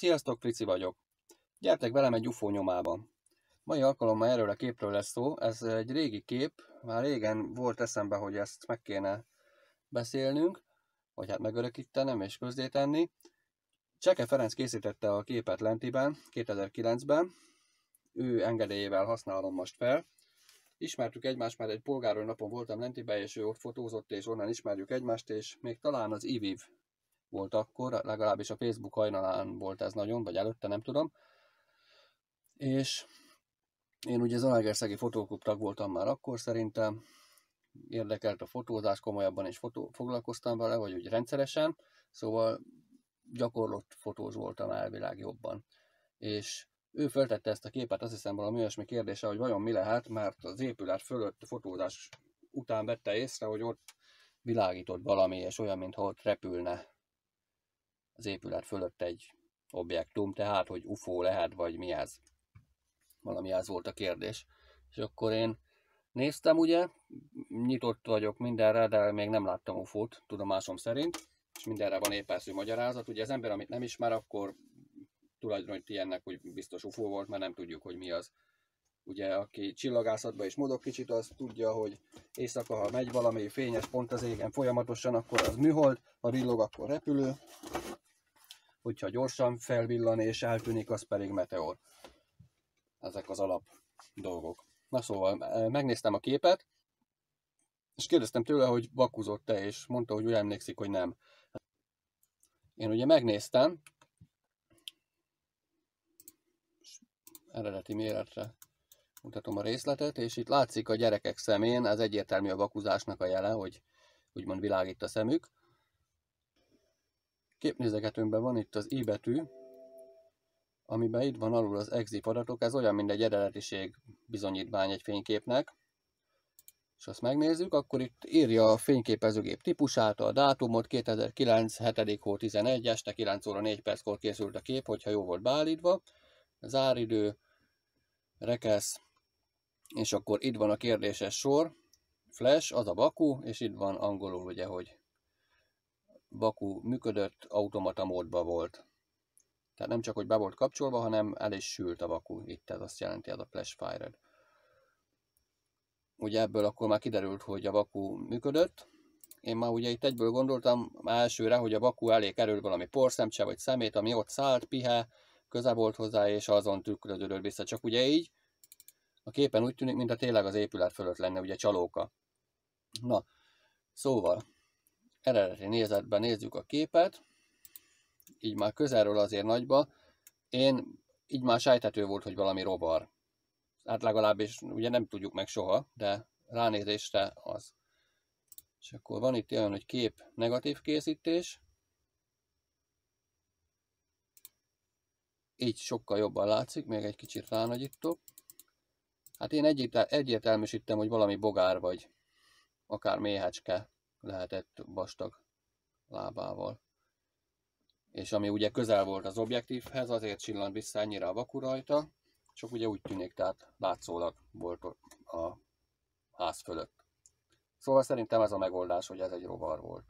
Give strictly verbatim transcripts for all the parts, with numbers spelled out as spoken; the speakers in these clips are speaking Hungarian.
Sziasztok, Frici vagyok. Gyertek velem egy ufó nyomába. Mai alkalommal erről a képről lesz szó. Ez egy régi kép. Már régen volt eszembe, hogy ezt meg kéne beszélnünk, vagy hát megörökítenem és közzétenni. Cseke Ferenc készítette a képet Lentiben, kétezer-kilencben. Ő engedélyével használom most fel. Ismertük egymást, mert egy polgáron napon voltam Lentiben, és ő ott fotózott, és onnan ismerjük egymást, és még talán az i vív volt akkor, legalábbis a Facebook hajnalán volt ez nagyon, vagy előtte, nem tudom. És én ugye Zalaegerszegi fotóklub tag voltam már akkor szerintem, érdekelt a fotózás, komolyabban is fotó, foglalkoztam vele, vagy úgy rendszeresen, szóval gyakorlott fotós voltam elvileg jobban. És ő feltette ezt a képet, azt hiszem valami olyasmi kérdése, hogy vajon mi lehet, mert az épület fölött a fotózás után vette észre, hogy ott világított valami, és olyan, mintha ott repülne az épület fölött egy objektum, tehát hogy ufó lehet, vagy mi ez. Valami ez volt a kérdés. És akkor én néztem, ugye, nyitott vagyok mindenre, de még nem láttam ufót, tudomásom szerint, és mindenre van éppelszű magyarázat. Ugye az ember, amit nem ismer, akkor tulajdonít ilyennek, hogy biztos ufó volt, mert nem tudjuk, hogy mi az. Ugye, aki csillagászatban is mozog kicsit, az tudja, hogy éjszaka, ha megy valami fényes pont az égen folyamatosan, akkor az műhold, ha villog, akkor repülő. Hogyha gyorsan felvillan és eltűnik, az pedig meteor. Ezek az alap dolgok. Na szóval, megnéztem a képet, és kérdeztem tőle, hogy vakuzott-e, és mondta, hogy úgy emlékszik, hogy nem. Én ugye megnéztem, eredeti méretre mutatom a részletet, és itt látszik a gyerekek szemén, ez egyértelmű a vakuzásnak a jele, hogy úgymond világít a szemük. Képnézegetőnkben van itt az I betű, amiben itt van alul az EXIF adatok, ez olyan, mint egy eredetiség bizonyítvány egy fényképnek. És azt megnézzük, akkor itt írja a fényképezőgép típusát, a dátumot, kétezer-kilenc. hetedik hó tizenegy. este kilenc óra négy perckor készült a kép, hogyha jó volt beállítva. Záridő, rekesz, és akkor itt van a kérdéses sor, flash, az a vaku, és itt van angolul ugye, hogy vaku működött, automata módban volt. Tehát nem csak, hogy be volt kapcsolva, hanem el is sült a vaku. Itt ez azt jelenti, ez a flash fired. Ugye ebből akkor már kiderült, hogy a vaku működött. Én már ugye itt egyből gondoltam elsőre, hogy a vaku elé került valami porszemcse vagy szemét, ami ott szállt, pihe, közel volt hozzá, és azon tükröződött vissza. Csak ugye így a képen úgy tűnik, mintha tényleg az épület fölött lenne, ugye csalóka. Na, szóval eredeti nézetben nézzük a képet. Így már közelről azért nagyba. Én így már sejthető volt, hogy valami rovar. Hát legalábbis ugye nem tudjuk meg soha, de ránézésre az. És akkor van itt olyan, hogy kép negatív készítés. Így sokkal jobban látszik, még egy kicsit ránagyítok. Hát én egyértelműsítem, hogy valami bogár vagy akár méhecske lehetett vastag lábával. És ami ugye közel volt az objektívhez, azért csillant vissza ennyire a vaku rajta, csak ugye úgy tűnik, tehát látszólag volt a ház fölött. Szóval szerintem ez a megoldás, hogy ez egy rovar volt.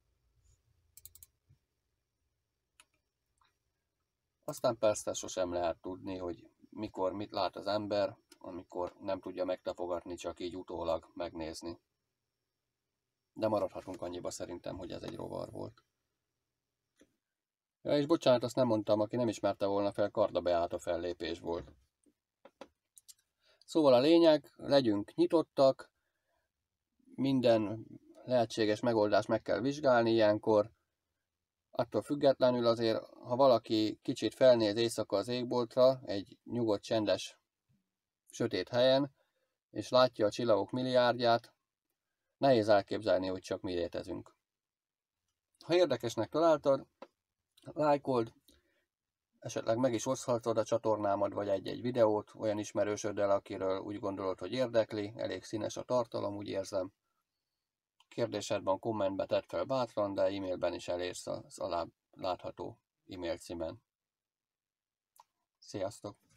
Aztán persze sosem lehet tudni, hogy mikor mit lát az ember, amikor nem tudja megtapogatni, csak így utólag megnézni. De maradhatunk annyiba szerintem, hogy ez egy rovar volt. Ja, és bocsánat, azt nem mondtam, aki nem ismerte volna fel, Karda Beáta fellépés volt. Szóval a lényeg, legyünk nyitottak, minden lehetséges megoldást meg kell vizsgálni ilyenkor. Attól függetlenül azért, ha valaki kicsit felnéz éjszaka az égboltra, egy nyugodt, csendes, sötét helyen, és látja a csillagok milliárdját, nehéz elképzelni, hogy csak mi létezünk. Ha érdekesnek találtad, lájkold, esetleg meg is oszthatod a csatornámat, vagy egy-egy videót olyan ismerősöddel, akiről úgy gondolod, hogy érdekli, elég színes a tartalom, úgy érzem. Kérdésedben, kommentbe tedd fel bátran, de e-mailben is elérsz az alább látható e-mail címen. Sziasztok!